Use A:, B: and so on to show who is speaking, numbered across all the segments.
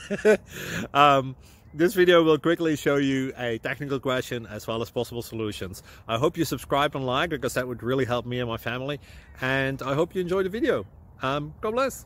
A: This video will quickly show you a technical question as well as possible solutions. I hope you subscribe and like, because that would really help me and my family. And I hope you enjoy the video. God bless.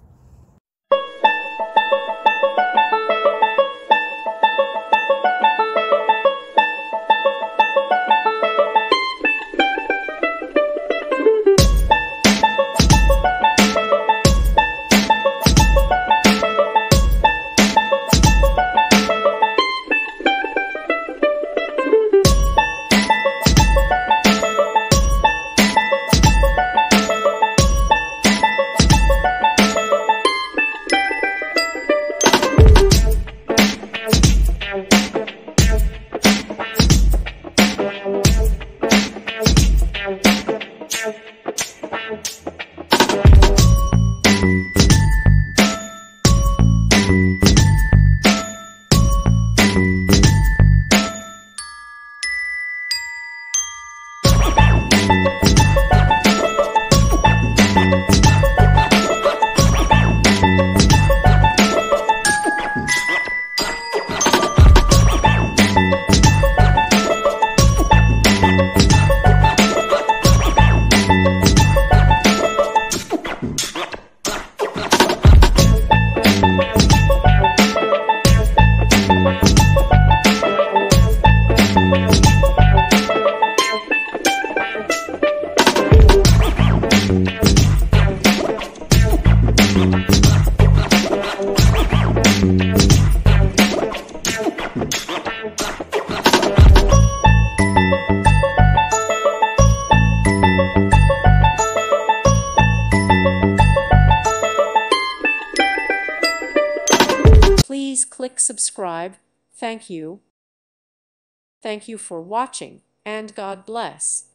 B: Please click subscribe. Thank you. Thank you for watching, and God bless.